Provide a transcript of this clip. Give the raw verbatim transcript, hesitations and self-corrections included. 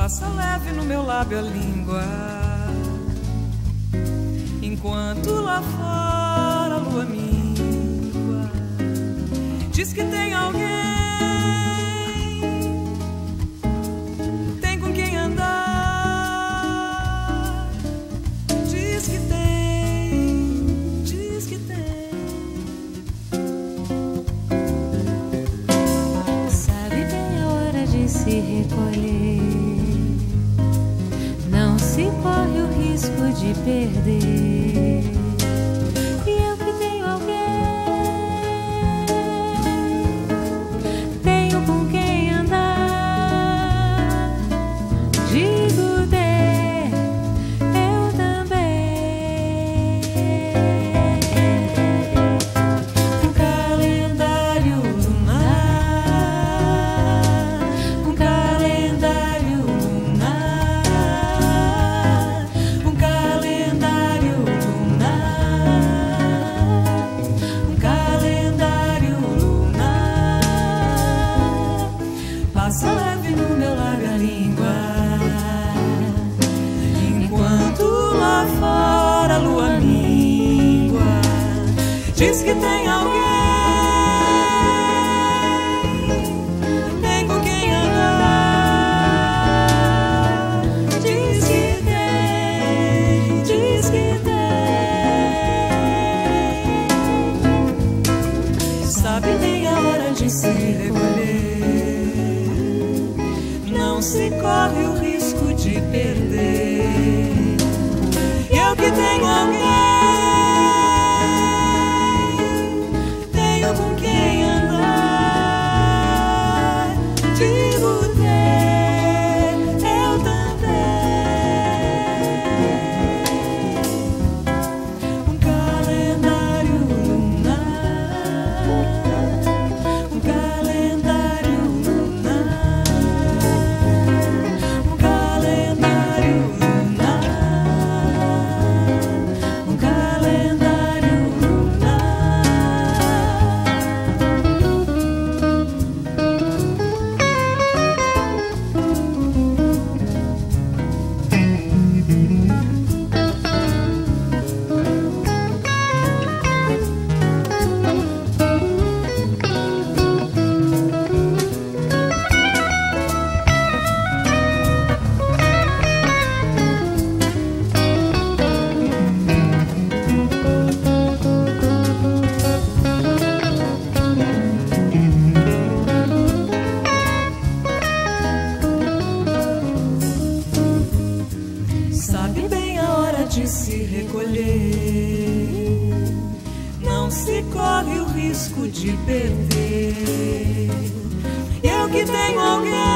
Passa leve no meu lábio a língua, enquanto lá fora a lua mingua. Diz que tem alguém, tem com quem andar. Diz que tem, diz que tem. Sabe bem a hora de se recolher, não se corre o risco de perder. E eu que tenho alguém, tenho com quem andar. Digo ter, eu também. Um calendário lunar, um calendário lunar, um calendário lunar, um calendário lunar. Passa leve no meu lábio a língua, enquanto lá fora a lua mingua. Diz que tem alguém, tem com quem andar. Diz que tem, diz que tem. Sabe bem a hora de se recolher, não se corre o risco de perder. E eu que tenho alguém, tenho com quem andar. Digo ter, eu também. Um calendário lunar, um calendário lunar, um calendário lunar, um calendário lunar. Sabe bem a hora de se recolher, não se corre o risco de perder. Eu que tenho alguém,